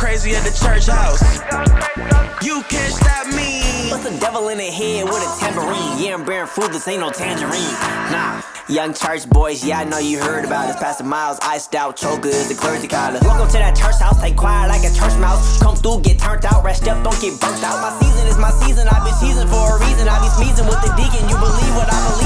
crazy at the church house. You can't stop me. What's the devil in the head with a tambourine? Yeah, I'm bearing fruit, this ain't no tangerine. Nah, young church boys, yeah, I know you heard about us. Pastor Miles, iced out, choker is the clergy collar. Welcome to that church house, stay quiet like a church mouse. Come through, get turned out, rest up, don't get burnt out. My season is my season, I been seasoned for a reason. I be sneezing with the deacon, you believe what I believe.